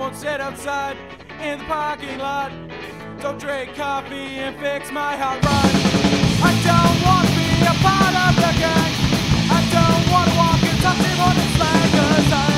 Don't sit outside in the parking lot. Don't drink coffee and fix my hot rod. I don't want to be a part of the gang. I don't want to walk and talk to Horton slang, 'cause I